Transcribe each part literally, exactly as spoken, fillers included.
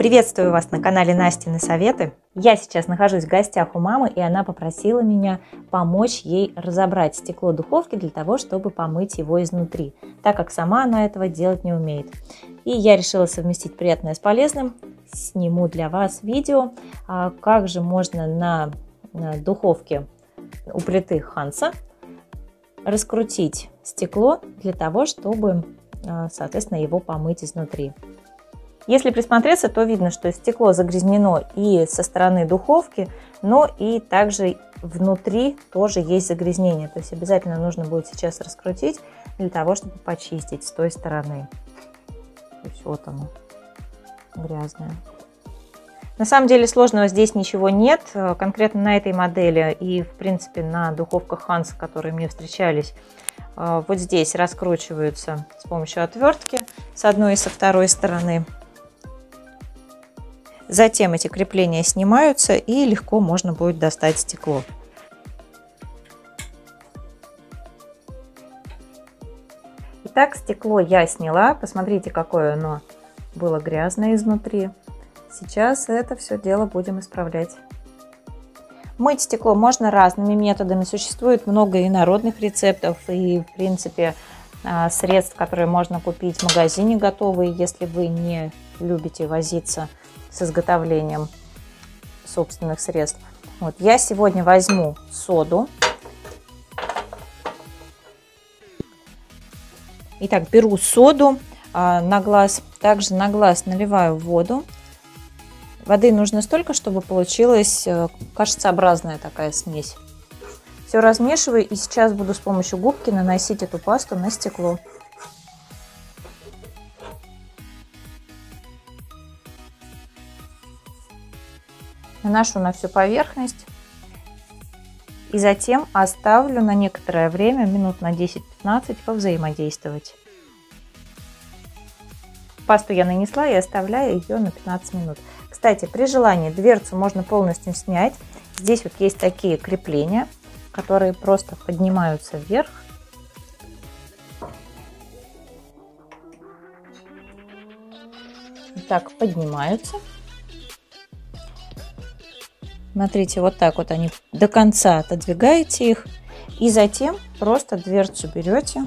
Приветствую вас на канале Настины Советы. Я сейчас нахожусь в гостях у мамы, и она попросила меня помочь ей разобрать стекло духовки для того, чтобы помыть его изнутри, так как сама она этого делать не умеет. И я решила совместить приятное с полезным. Сниму для вас видео, как же можно на духовке у плиты Ханса раскрутить стекло для того, чтобы, соответственно, его помыть изнутри. Если присмотреться, то видно, что стекло загрязнено и со стороны духовки, но и также внутри тоже есть загрязнение. То есть обязательно нужно будет сейчас раскрутить для того, чтобы почистить с той стороны. То есть вот оно, грязное. На самом деле сложного здесь ничего нет. Конкретно на этой модели и, в принципе, на духовках Ханса, которые мне встречались, вот здесь раскручиваются с помощью отвертки с одной и со второй стороны. Затем эти крепления снимаются, и легко можно будет достать стекло. Итак, стекло я сняла. Посмотрите, какое оно было грязное изнутри. Сейчас это все дело будем исправлять. Мыть стекло можно разными методами. Существует много и народных рецептов, и, в принципе, средств, которые можно купить в магазине готовые, если вы не любите возиться с изготовлением собственных средств. Вот, я сегодня возьму соду. Итак, беру соду а, на глаз. Также на глаз наливаю воду. Воды нужно столько, чтобы получилась кашицеобразная такая смесь. Все размешиваю, и сейчас буду с помощью губки наносить эту пасту на стекло. Наношу на всю поверхность и затем оставлю на некоторое время, минут на десять-пятнадцать, повзаимодействовать. Пасту я нанесла и оставляю ее на пятнадцать минут. Кстати, при желании дверцу можно полностью снять. Здесь вот есть такие крепления, которые просто поднимаются вверх. Так, поднимаются. Смотрите, вот так вот они до конца отодвигаете их. И затем просто дверцу берете.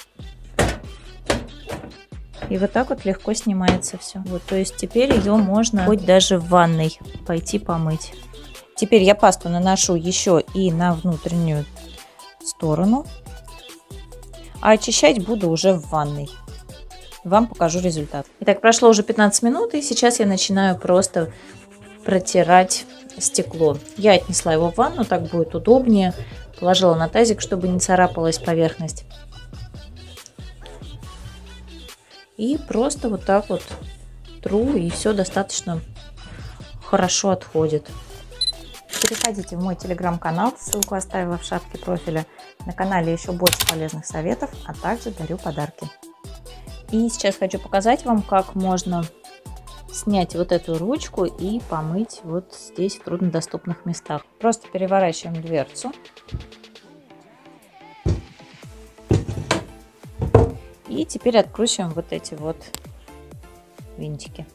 И вот так вот легко снимается все. Вот, то есть теперь ее можно хоть даже в ванной пойти помыть. Теперь я пасту наношу еще и на внутреннюю сторону. А очищать буду уже в ванной. Вам покажу результат. Итак, прошло уже пятнадцать минут, и сейчас я начинаю просто протирать стекло. Я отнесла его в ванну, так будет удобнее. Положила на тазик, чтобы не царапалась поверхность. И просто вот так вот тру, и все достаточно хорошо отходит. Переходите в мой телеграм-канал, ссылку оставила в шапке профиля. На канале еще больше полезных советов, а также дарю подарки. И сейчас хочу показать вам, как можно снять вот эту ручку и помыть вот здесь в труднодоступных местах. Просто переворачиваем дверцу. И теперь откручиваем вот эти вот винтики.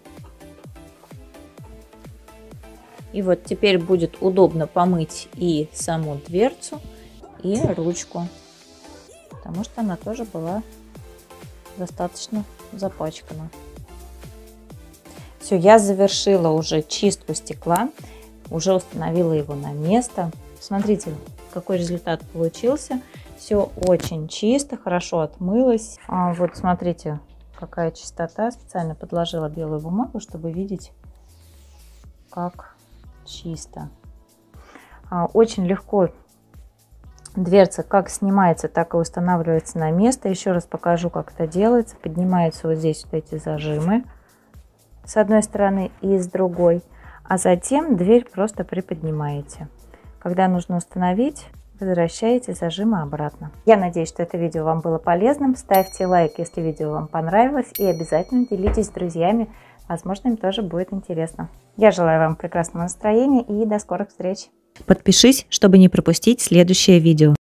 И вот теперь будет удобно помыть и саму дверцу, и ручку, потому что она тоже была достаточно запачкана. Все, я завершила уже чистку стекла, уже установила его на место. Смотрите, какой результат получился. Все очень чисто, хорошо отмылось. А вот смотрите, какая чистота. Специально подложила белую бумагу, чтобы видеть, как чисто. А, очень легко дверца как снимается, так и устанавливается на место. Еще раз покажу, как это делается. Поднимаются вот здесь вот эти зажимы с одной стороны и с другой, а затем дверь просто приподнимаете. Когда нужно установить, возвращаете зажимы обратно. Я надеюсь, что это видео вам было полезным. Ставьте лайк, если видео вам понравилось, и обязательно делитесь с друзьями. Возможно, им тоже будет интересно. Я желаю вам прекрасного настроения и до скорых встреч. Подпишись, чтобы не пропустить следующее видео.